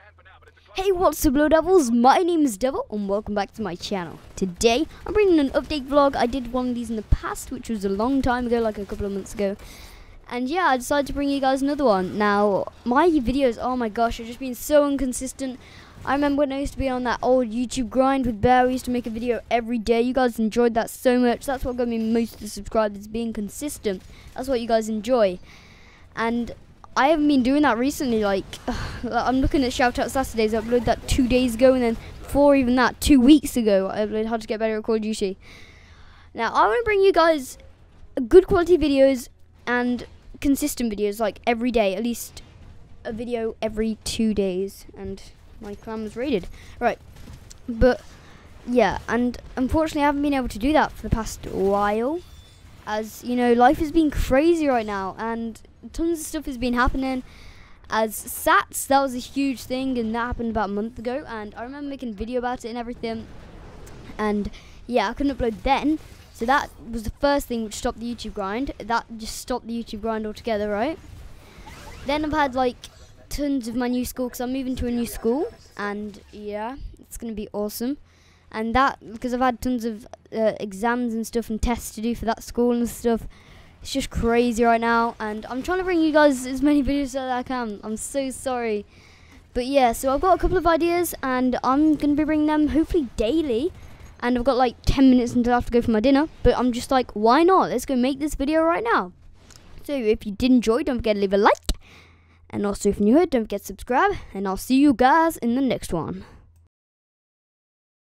Hey, what's up, Blue Devils? My name is Devil, and welcome back to my channel. Today, I'm bringing an update vlog. I did one of these in the past, which was a long time ago, like a couple of months ago. And yeah, I decided to bring you guys another one. Now, my videos, oh my gosh, have just been so inconsistent. I remember when I used to be on that old YouTube grind with Bear. We used to make a video every day. You guys enjoyed that so much. That's what got me most of the subscribers, being consistent. That's what you guys enjoy. And I haven't been doing that recently. Like, I'm looking at Shoutout Saturdays. I uploaded that 2 days ago, and then before even that, 2 weeks ago, I uploaded How to Get Better at Call of Duty. Now, I want to bring you guys good quality videos and consistent videos, like every day, at least a video every 2 days. And my clan was raided. Right, but yeah, and unfortunately, I haven't been able to do that for the past while. As you know, life has been crazy right now, and tons of stuff has been happening. As SATs, that was a huge thing, and that happened about a month ago, and I remember making a video about it and everything. And yeah, I couldn't upload then, so that was the first thing which stopped the YouTube grind. That just stopped the YouTube grind altogether, right? Then I've had like tons of my new school, because I'm moving to a new school, and yeah, it's gonna be awesome. And that, because I've had tons of exams and stuff and tests to do for that school and stuff. It's just crazy right now, and I'm trying to bring you guys as many videos as I can. I'm so sorry. But yeah, so I've got a couple of ideas, and I'm going to be bringing them hopefully daily. And I've got like 10 minutes until I have to go for my dinner. But I'm just like, why not? Let's go make this video right now. So if you did enjoy, don't forget to leave a like. And also if you're new here, don't forget to subscribe. And I'll see you guys in the next one.